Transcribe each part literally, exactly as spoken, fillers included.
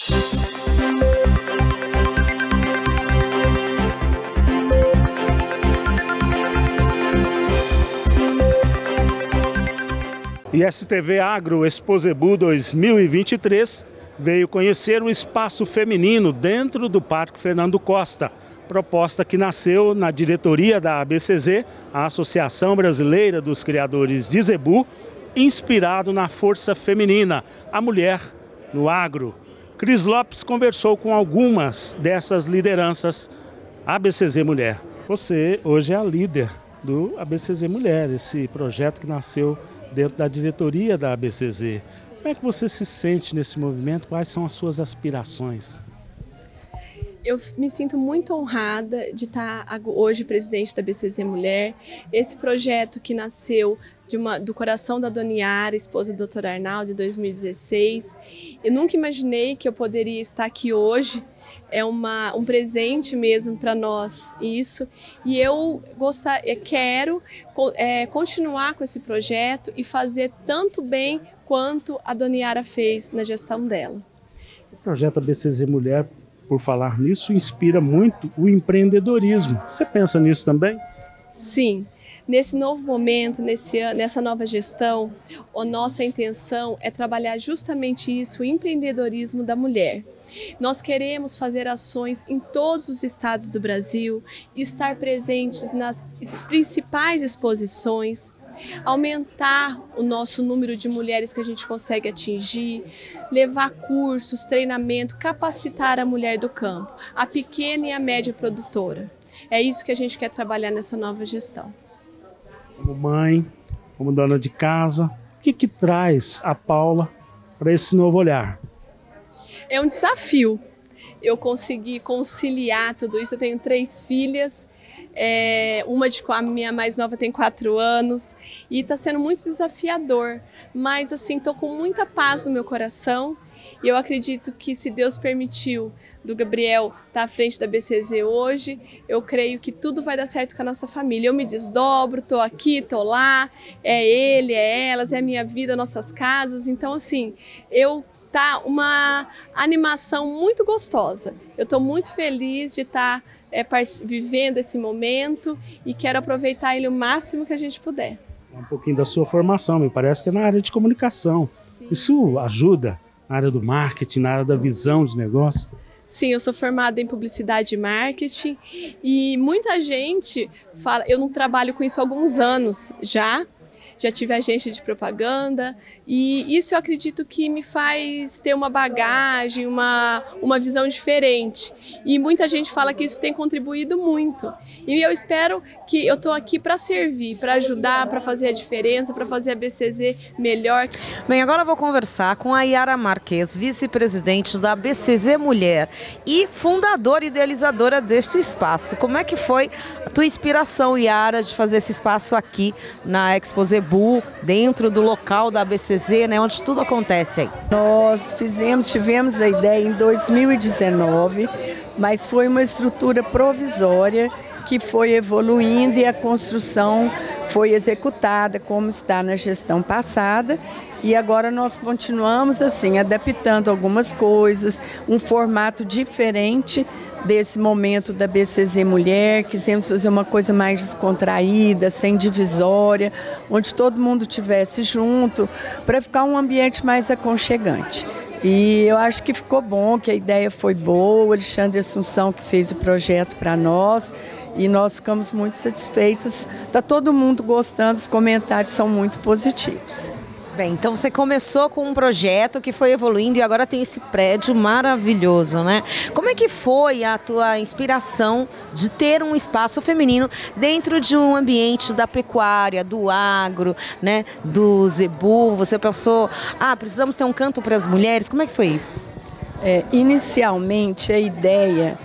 E S T V Agro Exposebu dois mil e vinte e três veio conhecer o espaço feminino dentro do Parque Fernando Costa, proposta que nasceu na diretoria da A B C Z, a Associação Brasileira dos Criadores de Zebu, inspirado na força feminina, a mulher no agro. Cris Lopes conversou com algumas dessas lideranças A B C Z Mulher. Você hoje é a líder do A B C Z Mulher, esse projeto que nasceu dentro da diretoria da A B C Z. Como é que você se sente nesse movimento? Quais são as suas aspirações? Eu me sinto muito honrada de estar hoje presidente da A B C Z Mulher. Esse projeto que nasceu de uma, do coração da Dona Yara, esposa do doutor Arnaldo, em dois mil e dezesseis. Eu nunca imaginei que eu poderia estar aqui hoje. É uma, um presente mesmo para nós isso, e eu gostar, eu quero é, continuar com esse projeto e fazer tanto bem quanto a Dona Yara fez na gestão dela. O projeto A B C Z Mulher, por falar nisso, inspira muito o empreendedorismo. Você pensa nisso também? Sim. Nesse novo momento, nesse ano, nessa nova gestão, a nossa intenção é trabalhar justamente isso, o empreendedorismo da mulher. Nós queremos fazer ações em todos os estados do Brasil, estar presentes nas principais exposições, aumentar o nosso número de mulheres que a gente consegue atingir, levar cursos, treinamento, capacitar a mulher do campo, a pequena e a média produtora. É isso que a gente quer trabalhar nessa nova gestão. Como mãe, como dona de casa, o que que traz a Paula para esse novo olhar? É um desafio eu conseguir conciliar tudo isso. Eu tenho três filhas, é, uma de a minha mais nova tem quatro anos e está sendo muito desafiador, mas assim, estou com muita paz no meu coração. E eu acredito que, se Deus permitiu do Gabriel estar à frente da A B C Z hoje, eu creio que tudo vai dar certo com a nossa família. Eu me desdobro, estou aqui, estou lá, é ele, é elas, é a minha vida, nossas casas. Então, assim, eu tá uma animação muito gostosa. Eu estou muito feliz de estar é, vivendo esse momento e quero aproveitar ele o máximo que a gente puder. Um pouquinho da sua formação, me parece que é na área de comunicação. Sim. Isso ajuda na área do marketing, na área da visão de negócio? Sim, eu sou formada em publicidade e marketing e muita gente fala, eu não trabalho com isso há alguns anos já, já tive agência de propaganda e isso eu acredito que me faz ter uma bagagem, uma, uma visão diferente. E muita gente fala que isso tem contribuído muito. E eu espero que eu estou aqui para servir, para ajudar, para fazer a diferença, para fazer a A B C Z melhor. Bem, agora eu vou conversar com a Yara Marques, vice-presidente da A B C Z Mulher e fundadora e idealizadora desse espaço. Como é que foi a tua inspiração, Yara, de fazer esse espaço aqui na Exposebu, dentro do local da A B C Z, né, onde tudo acontece aí? Nós fizemos, tivemos a ideia em dois mil e dezenove, mas foi uma estrutura provisória que foi evoluindo e a construção foi executada como está na gestão passada. E agora nós continuamos assim, adaptando algumas coisas, um formato diferente desse momento da A B C Z Mulher. Quisemos fazer uma coisa mais descontraída, sem divisória, onde todo mundo estivesse junto, para ficar um ambiente mais aconchegante. E eu acho que ficou bom, que a ideia foi boa, o Alexandre Assunção que fez o projeto para nós, e nós ficamos muito satisfeitos. Está todo mundo gostando, os comentários são muito positivos. Bem, então você começou com um projeto que foi evoluindo e agora tem esse prédio maravilhoso, né? Como é que foi a tua inspiração de ter um espaço feminino dentro de um ambiente da pecuária, do agro, né? Do zebu? Você pensou, ah, precisamos ter um canto para as mulheres? Como é que foi isso? É, inicialmente a ideia,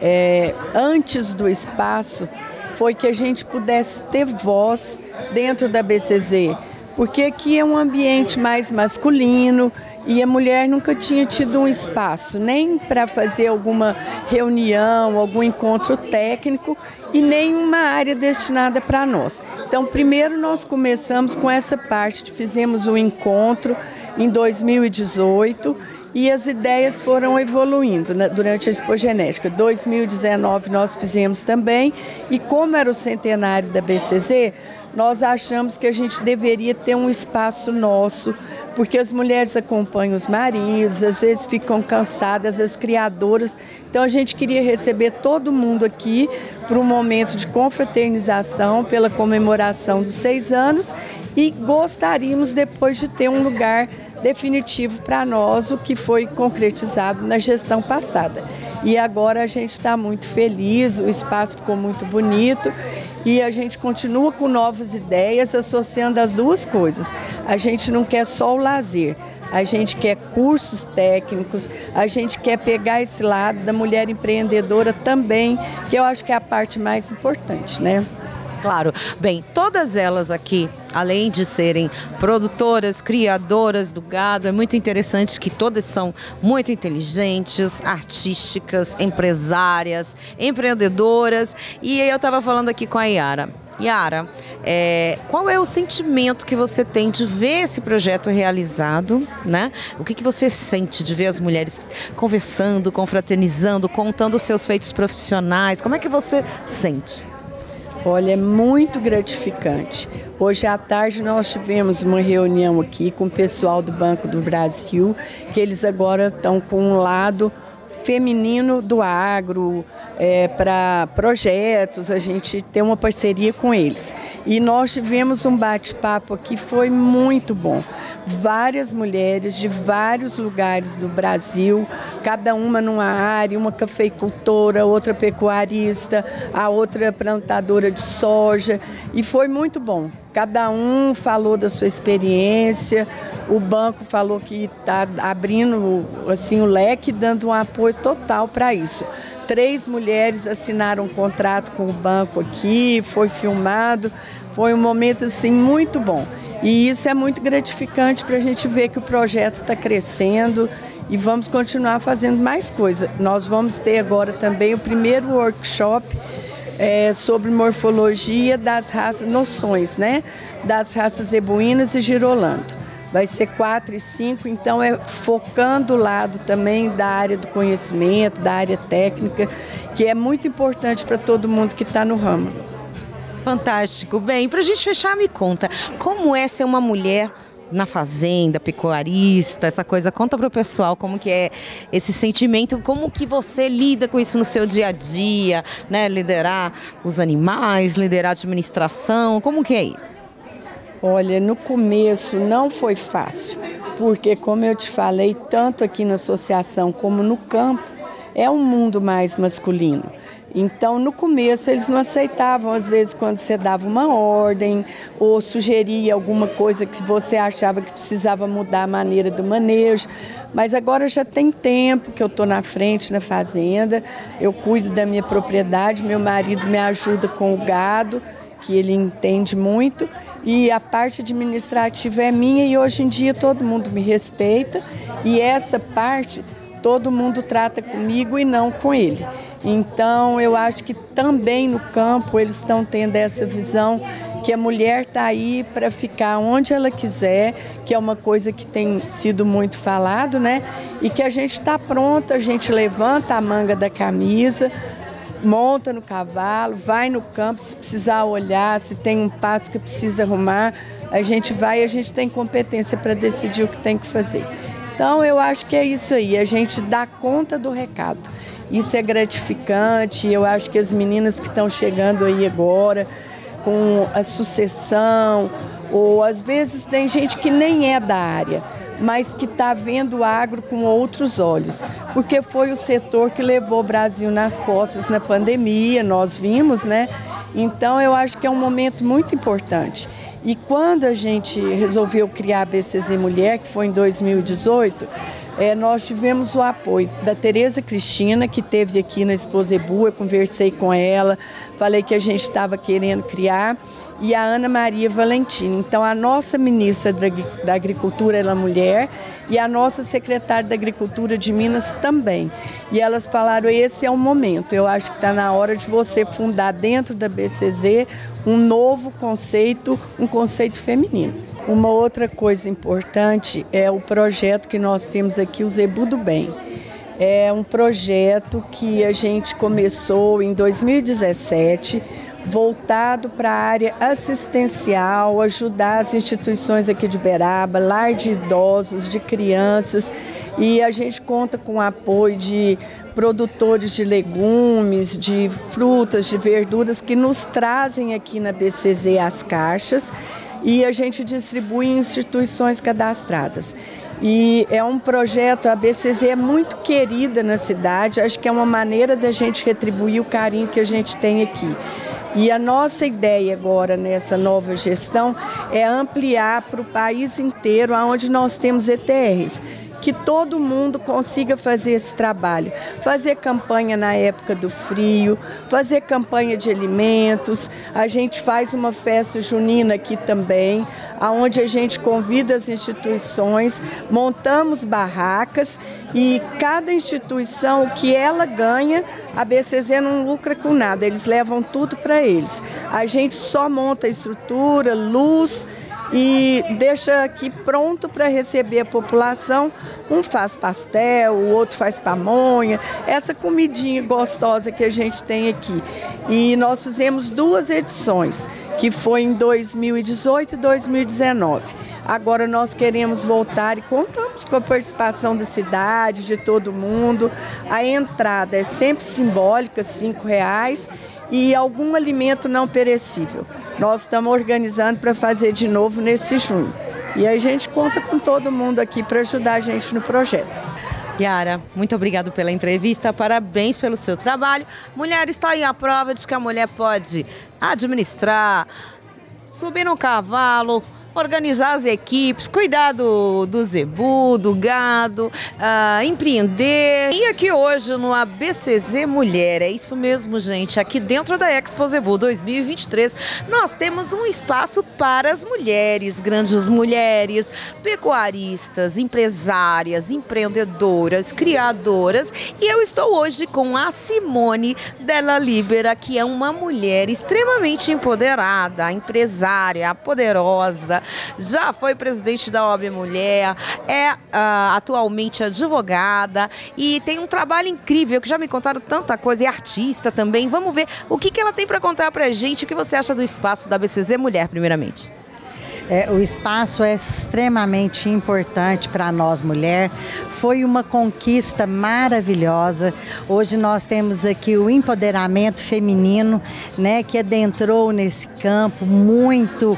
é, antes do espaço, foi que a gente pudesse ter voz dentro da A B C Z. Porque aqui é um ambiente mais masculino e a mulher nunca tinha tido um espaço, nem para fazer alguma reunião, algum encontro técnico e nem uma área destinada para nós. Então, primeiro nós começamos com essa parte, fizemos um encontro em dois mil e dezoito e as ideias foram evoluindo né, durante a Expogenética. dois mil e dezenove nós fizemos também, e como era o centenário da B C Z, nós achamos que a gente deveria ter um espaço nosso, porque as mulheres acompanham os maridos, às vezes ficam cansadas, as criadoras. Então a gente queria receber todo mundo aqui para um momento de confraternização pela comemoração dos seis anos e gostaríamos depois de ter um lugar definitivo para nós, o que foi concretizado na gestão passada. E agora a gente está muito feliz, o espaço ficou muito bonito e a gente continua com novas ideias associando as duas coisas. A gente não quer só o lazer, a gente quer cursos técnicos, a gente quer pegar esse lado da mulher empreendedora também, que eu acho que é a parte mais importante, né? Claro. Bem, todas elas aqui, além de serem produtoras, criadoras do gado, é muito interessante que todas são muito inteligentes, artísticas, empresárias, empreendedoras. E eu estava falando aqui com a Yara. Yara, é, qual é o sentimento que você tem de ver esse projeto realizado, né? O que, que você sente de ver as mulheres conversando, confraternizando, contando os seus feitos profissionais? Como é que você sente? Olha, é muito gratificante. Hoje à tarde nós tivemos uma reunião aqui com o pessoal do Banco do Brasil, que eles agora estão com um lado feminino do agro, é, para projetos, a gente tem uma parceria com eles. E nós tivemos um bate-papo aqui, foi muito bom. Várias mulheres de vários lugares do Brasil, cada uma numa área, uma cafeicultora, outra pecuarista, a outra plantadora de soja, e foi muito bom. Cada um falou da sua experiência, o banco falou que está abrindo assim, o leque, dando um apoio total para isso. Três mulheres assinaram um contrato com o banco aqui, foi filmado, foi um momento assim, muito bom. E isso é muito gratificante para a gente ver que o projeto está crescendo e vamos continuar fazendo mais coisas. Nós vamos ter agora também o primeiro workshop é, sobre morfologia das raças, noções, né? Das raças zebuínas e girolando. Vai ser quatro e cinco, então é focando o lado também da área do conhecimento, da área técnica, que é muito importante para todo mundo que está no ramo. Fantástico. Bem, para a gente fechar, me conta, como é ser uma mulher na fazenda, pecuarista, essa coisa? Conta para o pessoal como que é esse sentimento, como que você lida com isso no seu dia a dia, né? Liderar os animais, liderar a administração, como que é isso? Olha, no começo não foi fácil, porque como eu te falei, tanto aqui na associação como no campo, é um mundo mais masculino. Então, no começo, eles não aceitavam, às vezes, quando você dava uma ordem ou sugeria alguma coisa que você achava que precisava mudar a maneira do manejo. Mas agora já tem tempo que eu estou na frente, na fazenda, eu cuido da minha propriedade, meu marido me ajuda com o gado, que ele entende muito, e a parte administrativa é minha e hoje em dia todo mundo me respeita e essa parte todo mundo trata comigo e não com ele. Então, eu acho que também no campo eles estão tendo essa visão que a mulher está aí para ficar onde ela quiser, que é uma coisa que tem sido muito falado, né? E que a gente está pronta, a gente levanta a manga da camisa, monta no cavalo, vai no campo, se precisar olhar, se tem um pasto que precisa arrumar, a gente vai e a gente tem competência para decidir o que tem que fazer. Então, eu acho que é isso aí, a gente dá conta do recado. Isso é gratificante, eu acho que as meninas que estão chegando aí agora, com a sucessão, ou às vezes tem gente que nem é da área, mas que está vendo o agro com outros olhos, porque foi o setor que levou o Brasil nas costas na pandemia, nós vimos, né? Então eu acho que é um momento muito importante. E quando a gente resolveu criar a B C Z Mulher, que foi em dois mil e dezoito, É, nós tivemos o apoio da Tereza Cristina, que esteve aqui na Expozebu, eu conversei com ela, falei que a gente estava querendo criar, e a Ana Maria Valentina. Então, a nossa ministra da Agricultura, ela é mulher, e a nossa secretária da Agricultura de Minas também. E elas falaram, esse é o momento, eu acho que está na hora de você fundar dentro da B C Z um novo conceito, um conceito feminino. Uma outra coisa importante é o projeto que nós temos aqui, o Zebu do Bem. É um projeto que a gente começou em dois mil e dezessete, voltado para a área assistencial, ajudar as instituições aqui de Uberaba, lar de idosos, de crianças, e a gente conta com o apoio de produtores de legumes, de frutas, de verduras que nos trazem aqui na B C Z as caixas e a gente distribui em instituições cadastradas. E é um projeto, a B C Z é muito querida na cidade, acho que é uma maneira da gente retribuir o carinho que a gente tem aqui. E a nossa ideia agora nessa nova gestão é ampliar para o país inteiro, onde nós temos E T Rs, que todo mundo consiga fazer esse trabalho. Fazer campanha na época do frio, fazer campanha de alimentos. A gente faz uma festa junina aqui também, onde a gente convida as instituições, montamos barracas e cada instituição, o que ela ganha, a B C Z não lucra com nada, eles levam tudo para eles. A gente só monta a estrutura, luz e deixa aqui pronto para receber a população. Um faz pastel, o outro faz pamonha, essa comidinha gostosa que a gente tem aqui. E nós fizemos duas edições, que foi em dois mil e dezoito e dois mil e dezenove. Agora nós queremos voltar e contamos com a participação da cidade, de todo mundo. A entrada é sempre simbólica, cinco reais, e algum alimento não perecível. Nós estamos organizando para fazer de novo nesse junho. E a gente conta com todo mundo aqui para ajudar a gente no projeto. Yara, muito obrigada pela entrevista, parabéns pelo seu trabalho. Mulher, está aí a prova de que a mulher pode administrar, subir no cavalo, organizar as equipes, cuidar do, do zebu, do gado, uh, empreender. E aqui hoje no A B C Z Mulher, é isso mesmo, gente, aqui dentro da Expo Zebu dois mil e vinte e três, nós temos um espaço para as mulheres, grandes mulheres, pecuaristas, empresárias, empreendedoras, criadoras. E eu estou hoje com a Simone Della Libera, que é uma mulher extremamente empoderada, empresária, poderosa, já foi presidente da O A B Mulher, é uh, atualmente advogada e tem um trabalho incrível, que já me contaram tanta coisa, e artista também. Vamos ver o que, que ela tem para contar pra gente. O que você acha do espaço da A B C Z Mulher, primeiramente? É, o espaço é extremamente importante para nós, mulher. Foi uma conquista maravilhosa. Hoje nós temos aqui o empoderamento feminino, né, que adentrou nesse campo muito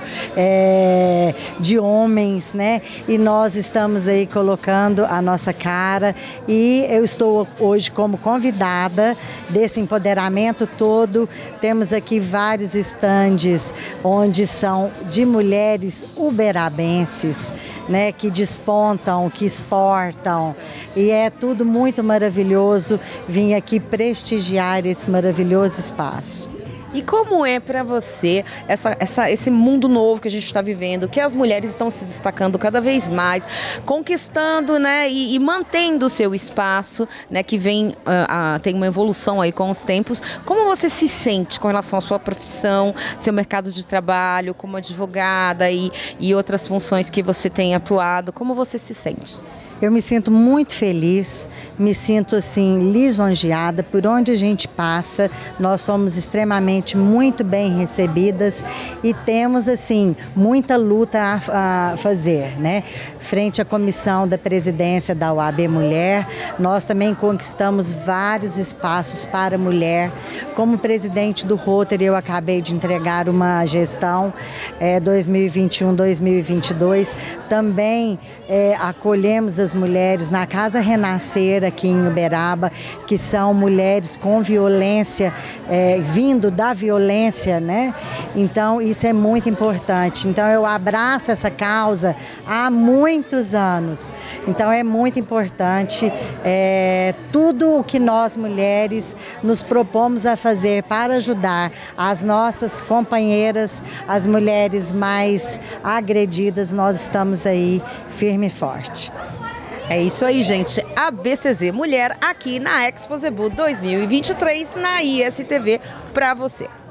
é, de homens, né? E nós estamos aí colocando a nossa cara. E eu estou hoje como convidada desse empoderamento todo. Temos aqui vários estandes onde são de mulheres uberabenses, né, que despontam, que exportam, e é tudo muito maravilhoso. Vim aqui prestigiar esse maravilhoso espaço. E como é para você essa, essa, esse mundo novo que a gente está vivendo, que as mulheres estão se destacando cada vez mais, conquistando, né, e, e mantendo o seu espaço, né, que vem, uh, uh, tem uma evolução aí com os tempos. Como você se sente com relação à sua profissão, seu mercado de trabalho, como advogada e, e outras funções que você tem atuado? Como você se sente? Eu me sinto muito feliz, me sinto assim lisonjeada por onde a gente passa. Nós somos extremamente muito bem recebidas e temos assim muita luta a, a fazer, né? Frente à comissão da presidência da O A B Mulher, nós também conquistamos vários espaços para mulher. Como presidente do Rotary, eu acabei de entregar uma gestão é, dois mil e vinte e um, dois mil e vinte e dois. Também é, acolhemos as mulheres na Casa Renascer aqui em Uberaba, que são mulheres com violência, é, vindo da violência, né? Então isso é muito importante. Então eu abraço essa causa há muitos anos. Então é muito importante é, tudo o que nós mulheres nos propomos a fazer para ajudar as nossas companheiras, as mulheres mais agredidas, nós estamos aí firme e forte. É isso aí, gente. A B C Z Mulher aqui na Expo Zebu dois mil e vinte e três, na I S T V, para você.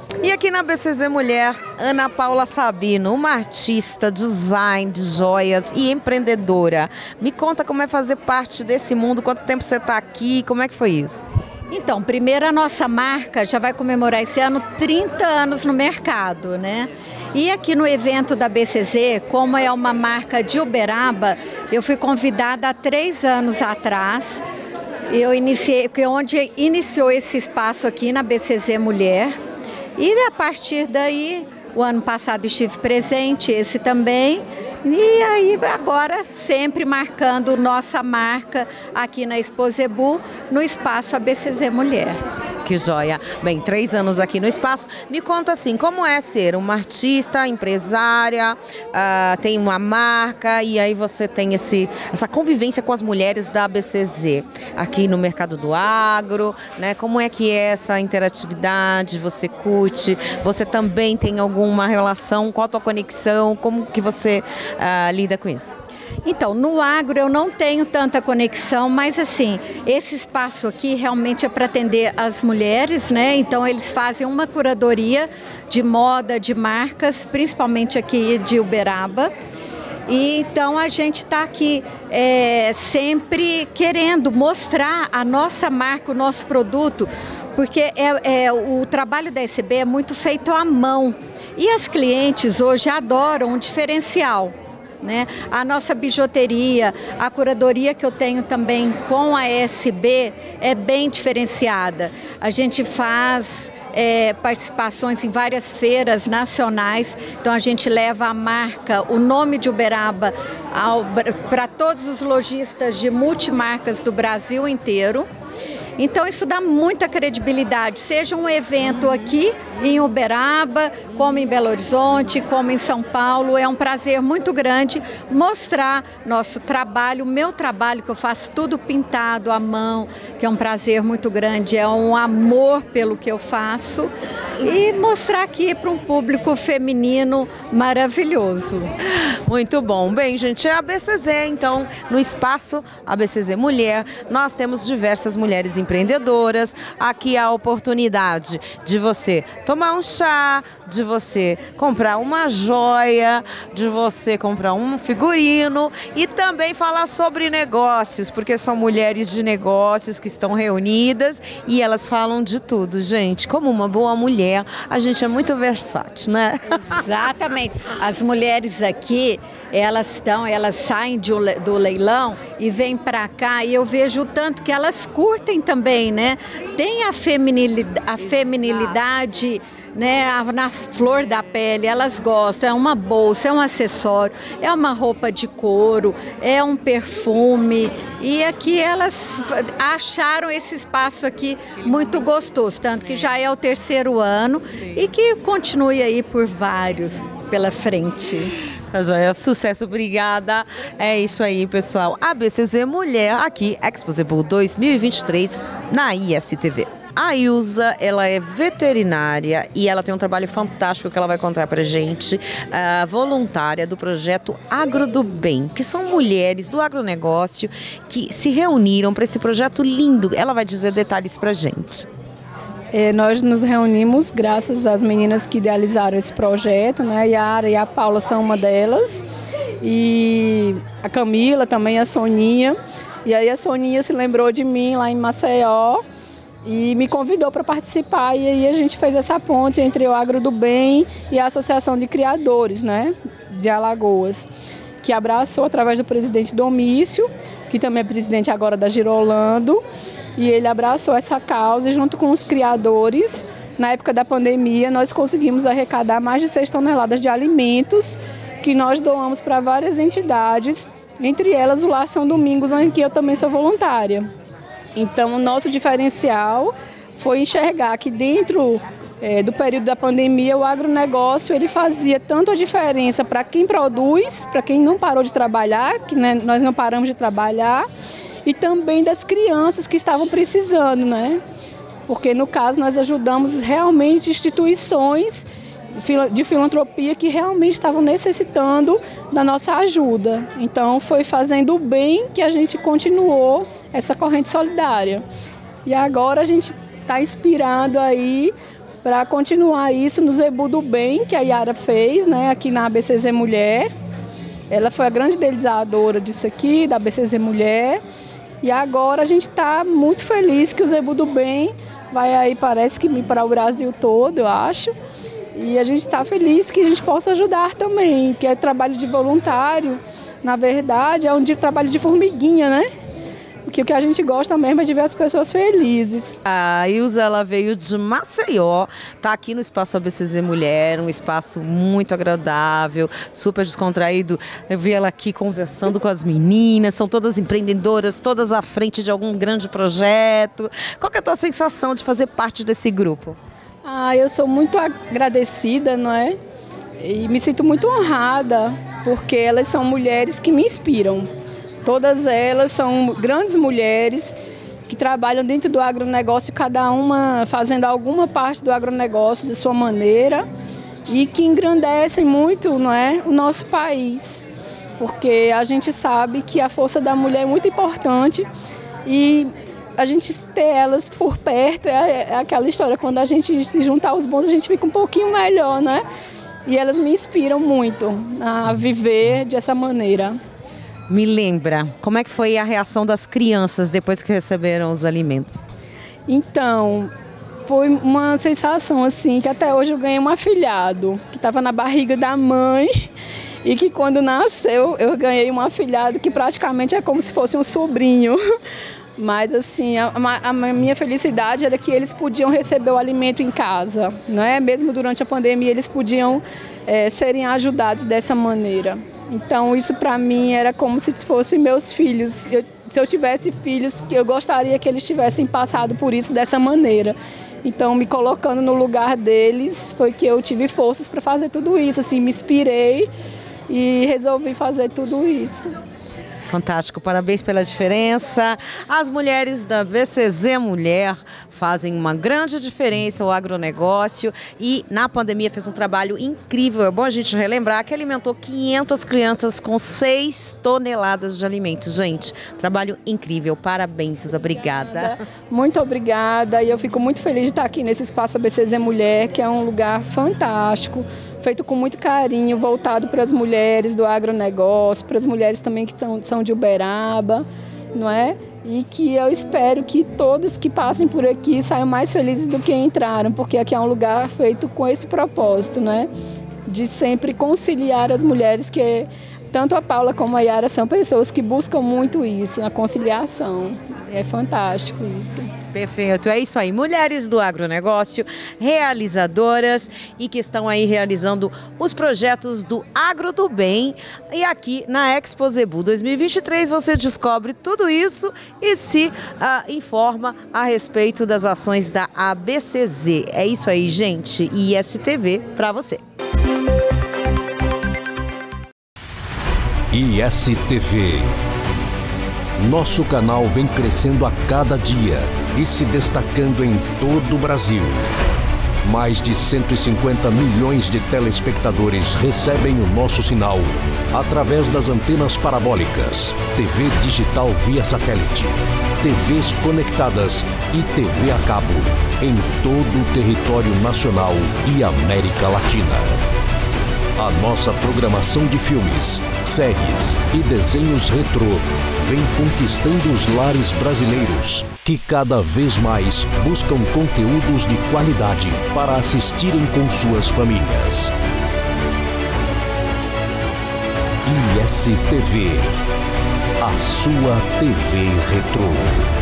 E aqui na B C Z Mulher, Ana Paula Sabino, uma artista, design de joias e empreendedora. Me conta como é fazer parte desse mundo, quanto tempo você está aqui, como é que foi isso? Então, primeiro a nossa marca já vai comemorar esse ano trinta anos no mercado, né? E aqui no evento da B C Z, como é uma marca de Uberaba, eu fui convidada há três anos atrás. Eu iniciei, onde iniciou esse espaço aqui na B C Z Mulher. E a partir daí, o ano passado estive presente, esse também. E aí agora sempre marcando nossa marca aqui na Exposebu, no espaço A B C Z Mulher. Que joia! Bem, três anos aqui no espaço. Me conta assim, como é ser uma artista, empresária, uh, tem uma marca e aí você tem esse, essa convivência com as mulheres da A B C Z aqui no mercado do agro, né? Como é que é essa interatividade? Você curte? Você também tem alguma relação? Qual a tua conexão? Como que você uh, lida com isso? Então, no agro eu não tenho tanta conexão, mas assim, esse espaço aqui realmente é para atender as mulheres, né? Então eles fazem uma curadoria de moda, de marcas, principalmente aqui de Uberaba. E então a gente está aqui é, sempre querendo mostrar a nossa marca, o nosso produto, porque é, é, o trabalho da S B é muito feito à mão. E as clientes hoje adoram um diferencial. Né? A nossa bijuteria, a curadoria que eu tenho também com a S B é bem diferenciada. A gente faz é, participações em várias feiras nacionais, então a gente leva a marca, o nome de Uberaba para todos os lojistas de multimarcas do Brasil inteiro. Então isso dá muita credibilidade, seja um evento aqui em Uberaba, como em Belo Horizonte, como em São Paulo. É um prazer muito grande mostrar nosso trabalho, o meu trabalho, que eu faço tudo pintado à mão, que é um prazer muito grande, é um amor pelo que eu faço, e mostrar aqui para um público feminino maravilhoso. Muito bom. Bem, gente, é a B C Z, então, no espaço A B C Z Mulher, nós temos diversas mulheres empreendedoras. Aqui a oportunidade de você tomar um chá, de você comprar uma joia, de você comprar um figurino e também falar sobre negócios, porque são mulheres de negócios que estão reunidas e elas falam de tudo, gente. Como uma boa mulher, a gente é muito versátil, né? Exatamente. As mulheres aqui, elas estão, elas saem de, do leilão e vêm para cá, e eu vejo o tanto que elas curtem também, né? Tem a feminilidade, a feminilidade, né, na flor da pele, elas gostam. É uma bolsa, é um acessório, é uma roupa de couro, é um perfume. E aqui elas acharam esse espaço aqui muito gostoso, tanto que já é o terceiro ano e que continue aí por vários pela frente. Joia, sucesso, obrigada. É isso aí, pessoal. A B C Z Mulher aqui, Exposebu dois mil e vinte e três na I S T V. A Ilza, ela é veterinária e ela tem um trabalho fantástico que ela vai contar pra gente, uh, voluntária do projeto Agro do Bem, que são mulheres do agronegócio que se reuniram para esse projeto lindo. Ela vai dizer detalhes pra gente. É, nós nos reunimos graças às meninas que idealizaram esse projeto, né? A Yara e a Paula são uma delas, e a Camila também, a Soninha. E aí a Soninha se lembrou de mim lá em Maceió e me convidou para participar, e aí a gente fez essa ponte entre o Agro do Bem e a Associação de Criadores, né, de Alagoas, que abraçou através do presidente Domício, que também é presidente agora da Girolando, e ele abraçou essa causa e junto com os criadores, na época da pandemia, nós conseguimos arrecadar mais de seis toneladas de alimentos que nós doamos para várias entidades, entre elas o Lar São Domingos, em que eu também sou voluntária. Então, o nosso diferencial foi enxergar que dentro é, do período da pandemia, o agronegócio ele fazia tanto a diferença para quem produz, para quem não parou de trabalhar, que né, nós não paramos de trabalhar, e também das crianças que estavam precisando, né? Porque, no caso, nós ajudamos realmente instituições de filantropia que realmente estavam necessitando da nossa ajuda. Então, foi fazendo o bem que a gente continuou essa corrente solidária. E agora a gente está inspirando aí para continuar isso no Zebu do Bem, que a Yara fez, né, aqui na A B C Z Mulher. Ela foi a grande idealizadora disso aqui, da A B C Z Mulher. E agora a gente está muito feliz que o Zebu do Bem vai aí, parece que para o Brasil todo, eu acho. E a gente está feliz que a gente possa ajudar também, que é trabalho de voluntário. Na verdade, é um de trabalho de formiguinha, né? Porque o que a gente gosta mesmo é de ver as pessoas felizes. A Ilza, ela veio de Maceió, tá aqui no Espaço A B C Z Mulher, um espaço muito agradável, super descontraído. Eu vi ela aqui conversando com as meninas, são todas empreendedoras, todas à frente de algum grande projeto. Qual que é a tua sensação de fazer parte desse grupo? Ah, eu sou muito agradecida, não é? E me sinto muito honrada, porque elas são mulheres que me inspiram. Todas elas são grandes mulheres que trabalham dentro do agronegócio, cada uma fazendo alguma parte do agronegócio de sua maneira e que engrandecem muito, não é, o nosso país. Porque a gente sabe que a força da mulher é muito importante e a gente ter elas por perto é, é aquela história, quando a gente se juntar aos bons, a gente fica um pouquinho melhor, né? E elas me inspiram muito a viver dessa maneira. Me lembra, como é que foi a reação das crianças depois que receberam os alimentos? Então, foi uma sensação assim, que até hoje eu ganhei um afilhado, que estava na barriga da mãe, e que quando nasceu eu ganhei um afilhado que praticamente é como se fosse um sobrinho. Mas assim, a, a minha felicidade era que eles podiam receber o alimento em casa, né? Mesmo durante a pandemia eles podiam é, serem ajudados dessa maneira. Então isso para mim era como se fossem meus filhos. Eu, se eu tivesse filhos, eu gostaria que eles tivessem passado por isso dessa maneira. Então me colocando no lugar deles foi que eu tive forças para fazer tudo isso. Assim, me inspirei e resolvi fazer tudo isso. Fantástico, parabéns pela diferença. As mulheres da B C Z Mulher fazem uma grande diferença no agronegócio e na pandemia fez um trabalho incrível. É bom a gente relembrar que alimentou quinhentas crianças com seis toneladas de alimentos. Gente, trabalho incrível, parabéns, obrigada. obrigada. Muito obrigada e eu fico muito feliz de estar aqui nesse Espaço A B C Z Mulher, que é um lugar fantástico, feito com muito carinho, voltado para as mulheres do agronegócio, para as mulheres também que são, são de Uberaba, não é? E que eu espero que todas que passem por aqui saiam mais felizes do que entraram, porque aqui é um lugar feito com esse propósito, né? De sempre conciliar as mulheres, que tanto a Paula como a Yara são pessoas que buscam muito isso, a conciliação. É fantástico isso. Perfeito, é isso aí. Mulheres do agronegócio, realizadoras e que estão aí realizando os projetos do Agro do Bem. E aqui na Expo Zebu dois mil e vinte e três você descobre tudo isso e se uh, informa a respeito das ações da A B C Z. É isso aí, gente. I S T V para você. I S T V. Nosso canal vem crescendo a cada dia e se destacando em todo o Brasil. Mais de cento e cinquenta milhões de telespectadores recebem o nosso sinal através das antenas parabólicas, T V digital via satélite, T Vs conectadas e T V a cabo em todo o território nacional e América Latina. A nossa programação de filmes, séries e desenhos retrô vem conquistando os lares brasileiros, que cada vez mais buscam conteúdos de qualidade para assistirem com suas famílias. I S T V, a sua T V retrô.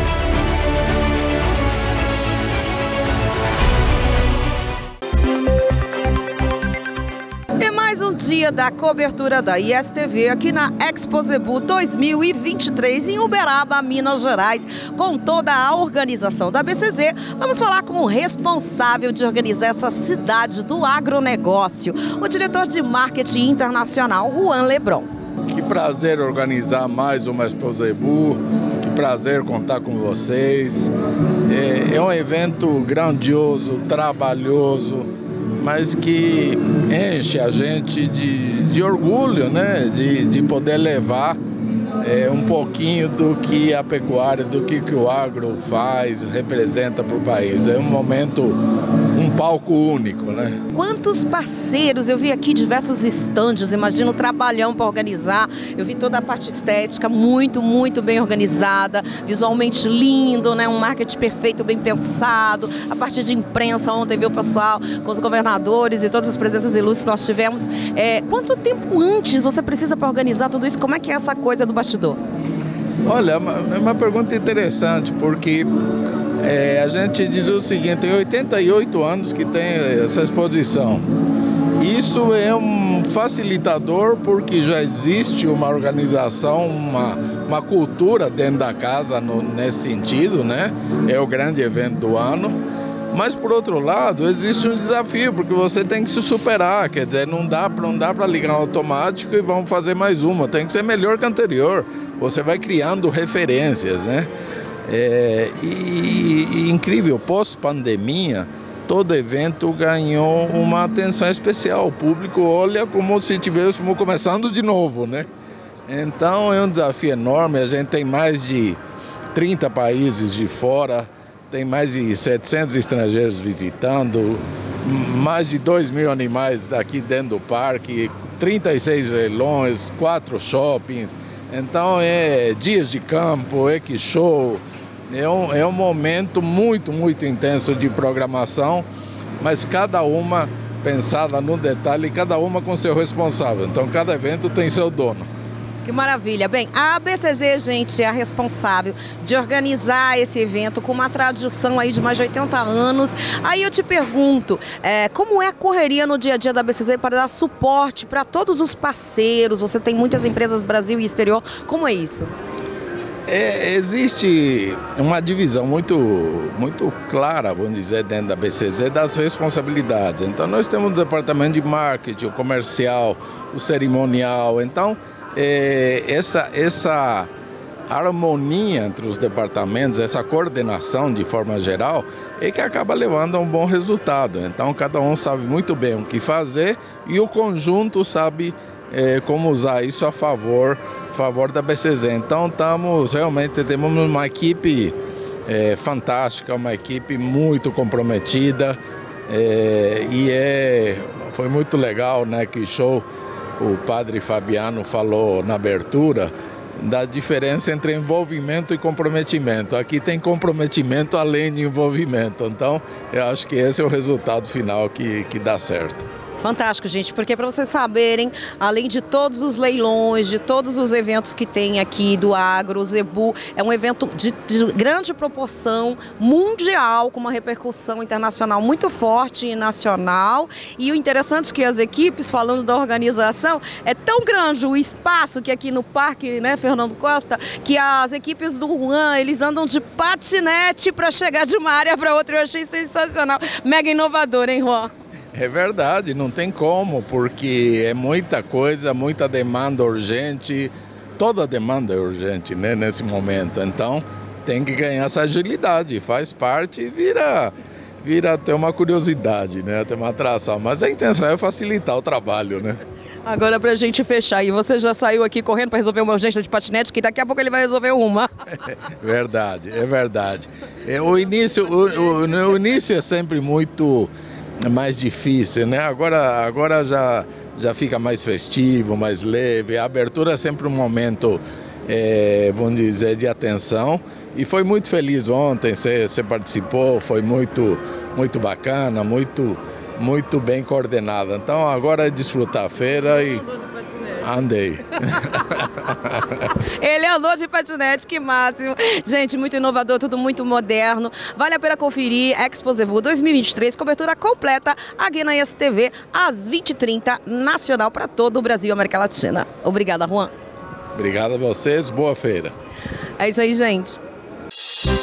Mais um dia da cobertura da I S T V aqui na Expo Zebu dois mil e vinte e três em Uberaba, Minas Gerais, com toda a organização da B C Z. Vamos falar com o responsável de organizar essa cidade do agronegócio, o diretor de marketing internacional, Juan Lebron. Que prazer organizar mais uma Expo Zebu, que prazer contar com vocês. É, é um evento grandioso, trabalhoso, mas que enche a gente de, de orgulho, né? de, de poder levar é, um pouquinho do que a pecuária, do que, que o agro faz, representa para o país. É um momento, um palco único, né? Quantos parceiros? Eu vi aqui diversos estandes, imagino o trabalhão para organizar. Eu vi toda a parte estética muito, muito bem organizada, visualmente lindo, né? Um marketing perfeito, bem pensado. A parte de imprensa, ontem viu o pessoal com os governadores e todas as presenças ilustres que nós tivemos. É, quanto tempo antes você precisa para organizar tudo isso? Como é que é essa coisa do bastidor? Olha, é uma, é uma pergunta interessante, porque é, a gente diz o seguinte, tem oitenta e oito anos que tem essa exposição. Isso é um facilitador porque já existe uma organização, uma, uma cultura dentro da casa no, nesse sentido, né? É o grande evento do ano. Mas, por outro lado, existe um desafio, porque você tem que se superar, quer dizer, não dá, não dá para ligar no automático e vamos fazer mais uma, tem que ser melhor que a anterior. Você vai criando referências, né? É, e, e incrível, pós-pandemia, todo evento ganhou uma atenção especial. O público olha como se estivéssemos começando de novo, né? Então, é um desafio enorme, a gente tem mais de trinta países de fora, tem mais de setecentos estrangeiros visitando, mais de dois mil animais daqui dentro do parque, trinta e seis leilões, quatro shoppings. Então é dias de campo, é que show, é um, é um momento muito, muito intenso de programação, mas cada uma pensada no detalhe, cada uma com seu responsável. Então cada evento tem seu dono. Que maravilha. Bem, a A B C Z, gente, é a responsável de organizar esse evento com uma tradição aí de mais de oitenta anos. Aí eu te pergunto, é, como é a correria no dia a dia da A B C Z para dar suporte para todos os parceiros? Você tem muitas empresas Brasil e exterior. Como é isso? É, existe uma divisão muito, muito clara, vamos dizer, dentro da A B C Z das responsabilidades. Então nós temos o departamento de marketing, o comercial, o cerimonial. Então É, essa, essa harmonia entre os departamentos, essa coordenação de forma geral, é que acaba levando a um bom resultado. Então cada um sabe muito bem o que fazer e o conjunto sabe é, como usar isso a favor, a favor da A B C Z. Então estamos realmente, temos uma equipe é, fantástica, uma equipe muito comprometida é, e é, foi muito legal, né, que show. O padre Fabiano falou na abertura da diferença entre envolvimento e comprometimento. Aqui tem comprometimento além de envolvimento. Então, eu acho que esse é o resultado final que, que dá certo. Fantástico, gente, porque para vocês saberem, além de todos os leilões, de todos os eventos que tem aqui do agro, o Zebu é um evento de, de grande proporção, mundial, com uma repercussão internacional muito forte e nacional. E o interessante é que as equipes, falando da organização, é tão grande o espaço que aqui no parque, né, Fernando Costa, que as equipes do Juan, eles andam de patinete para chegar de uma área para outra. Eu achei sensacional, mega inovador, hein, Juan? É verdade, não tem como, porque é muita coisa, muita demanda urgente, toda demanda é urgente, né, nesse momento. Então tem que ganhar essa agilidade, faz parte e vira, vira até uma curiosidade, né, até uma atração. Mas a intenção é facilitar o trabalho, né? Agora pra gente fechar, e você já saiu aqui correndo para resolver uma urgência de patinete, que daqui a pouco ele vai resolver uma. Verdade, é verdade. É, o, início, o, o, o início é sempre muito mais difícil, né? Agora, agora já, já fica mais festivo, mais leve. A abertura é sempre um momento, é, vamos dizer, de atenção. E foi muito feliz ontem, você, você participou, foi muito, muito bacana, muito, muito bem coordenada. Então agora é desfrutar a feira e andei. Ele andou de patinete, que máximo. Gente, muito inovador, tudo muito moderno. Vale a pena conferir Expo Zebu dois mil e vinte e três, cobertura completa aqui na S T V, às vinte e trinta, nacional para todo o Brasil e América Latina. Obrigada, Juan. Obrigado a vocês, boa feira. É isso aí, gente.